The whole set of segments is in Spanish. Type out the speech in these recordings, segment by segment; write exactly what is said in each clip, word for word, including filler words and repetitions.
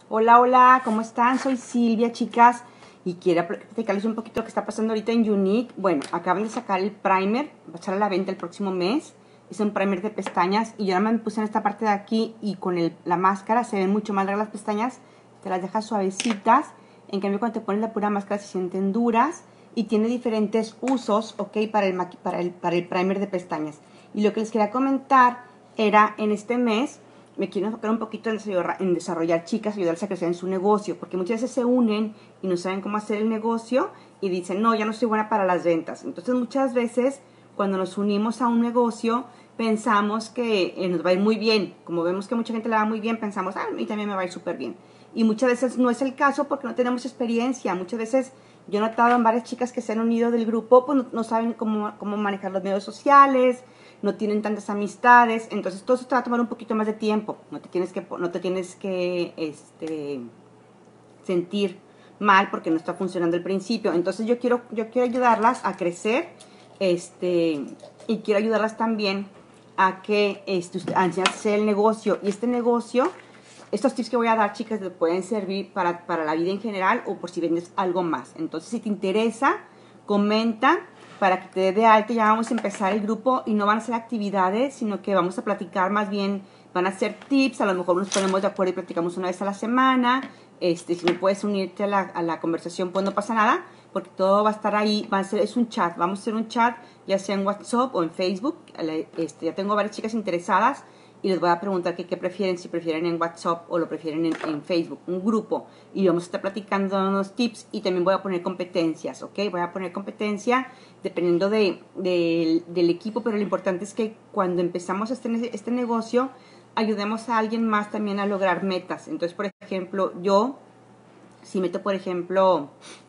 Hola, hola, ¿cómo están? Soy Silvia, chicas, y quiero platicarles un poquito lo que está pasando ahorita en Younique. Bueno, acaban de sacar el primer, va a estar a la venta el próximo mes. Es un primer de pestañas y yo nada más me puse en esta parte de aquí y con el, la máscara se ven mucho más largas las pestañas, te las dejas suavecitas. En cambio, cuando te pones la pura máscara se sienten duras y tiene diferentes usos, ok, para el, para el, para el primer de pestañas. Y lo que les quería comentar era en este mes me quiero enfocar un poquito en desarrollar, en desarrollar chicas, ayudarles a crecer en su negocio, porque muchas veces se unen y no saben cómo hacer el negocio y dicen, no, ya no soy buena para las ventas. Entonces muchas veces cuando nos unimos a un negocio pensamos que eh, nos va a ir muy bien. Como vemos que mucha gente le va muy bien, pensamos, ah, a mí también me va a ir súper bien. Y muchas veces no es el caso porque no tenemos experiencia. Muchas veces yo he notado en varias chicas que se han unido del grupo, pues no, no saben cómo, cómo manejar los medios sociales, no tienen tantas amistades, entonces todo eso te va a tomar un poquito más de tiempo, no te tienes que, no te tienes que este, sentir mal porque no está funcionando al principio. Entonces yo quiero, yo quiero ayudarlas a crecer este, y quiero ayudarlas también a que este, a enseñarse el negocio. Y este negocio, estos tips que voy a dar, chicas, te pueden servir para, para la vida en general o por si vendes algo más. Entonces si te interesa, comenta para que te dé de alta. Ya vamos a empezar el grupo y no van a ser actividades, sino que vamos a platicar más bien, van a ser tips, a lo mejor nos ponemos de acuerdo y platicamos una vez a la semana. Este, si no puedes unirte a la, a la conversación, pues no pasa nada, porque todo va a estar ahí, va a ser, es un chat, vamos a hacer un chat, ya sea en WhatsApp o en Facebook. Este, ya tengo varias chicas interesadas y les voy a preguntar que qué prefieren, si prefieren en WhatsApp o lo prefieren en, en Facebook, un grupo, y vamos a estar platicando unos tips y también voy a poner competencias, ¿ok? Voy a poner competencia dependiendo de, de, del equipo, pero lo importante es que cuando empezamos este, este negocio, ayudemos a alguien más también a lograr metas. Entonces, por ejemplo, yo, si meto, por ejemplo,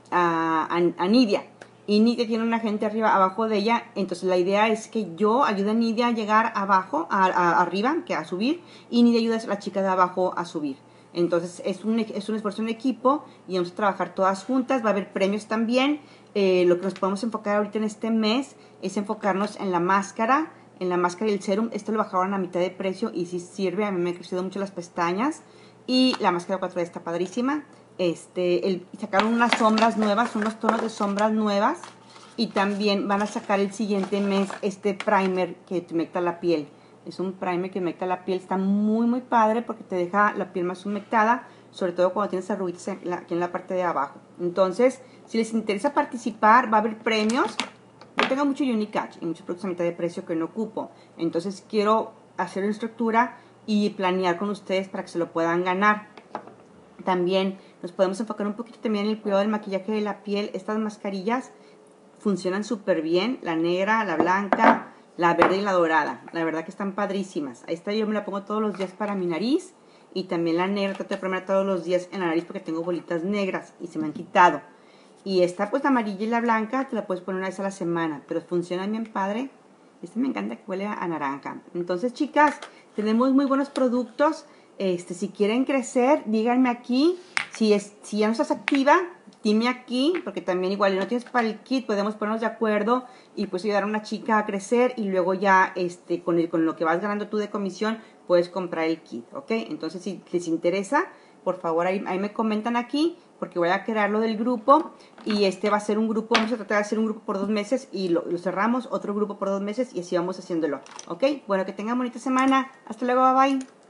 a, a, a Nidia, y Nidia tiene una gente arriba, abajo de ella, entonces la idea es que yo ayude a Nidia a llegar abajo, a, a, arriba, que a subir, y Nidia ayuda a la chica de abajo a subir. Entonces es un, es un esfuerzo en equipo y vamos a trabajar todas juntas, va a haber premios también. Eh, lo que nos podemos enfocar ahorita en este mes es enfocarnos en la máscara, en la máscara y el serum. Esto lo bajaron a mitad de precio y sí sirve, a mí me han crecido mucho las pestañas. Y la máscara cuatro D está padrísima. Este, el, sacaron unas sombras nuevas, unos tonos de sombras nuevas. Y también van a sacar el siguiente mes este primer que te humecta la piel. Es un primer que humecta la piel, está muy muy padre porque te deja la piel más humectada, sobre todo cuando tienes arruguitas aquí en la parte de abajo. Entonces, si les interesa participar, va a haber premios. Yo tengo mucho Unicatch y muchos productos a mitad de precio que no ocupo. Entonces quiero hacer una estructura y planear con ustedes para que se lo puedan ganar. También nos podemos enfocar un poquito también en el cuidado del maquillaje de la piel. Estas mascarillas funcionan súper bien. La negra, la blanca, la verde y la dorada. La verdad que están padrísimas. Esta yo me la pongo todos los días para mi nariz. Y también la negra trato de ponerla todos los días en la nariz porque tengo bolitas negras y se me han quitado. Y esta, pues la amarilla y la blanca, te la puedes poner una vez a la semana, pero funciona bien padre. Este me encanta que huele a naranja. Entonces, chicas, tenemos muy buenos productos. Este, si quieren crecer, díganme aquí. Si, es, si ya no estás activa, dime aquí, porque también igual si no tienes para el kit, podemos ponernos de acuerdo y pues ayudar a una chica a crecer y luego ya este, con, el, con lo que vas ganando tú de comisión, puedes comprar el kit, ¿ok? Entonces, si les interesa, por favor, ahí, ahí me comentan aquí, porque voy a crear lo del grupo y este va a ser un grupo, vamos a tratar de hacer un grupo por dos meses y lo, lo cerramos, otro grupo por dos meses y así vamos haciéndolo, ¿ok? Bueno, que tengan bonita semana, hasta luego, bye bye.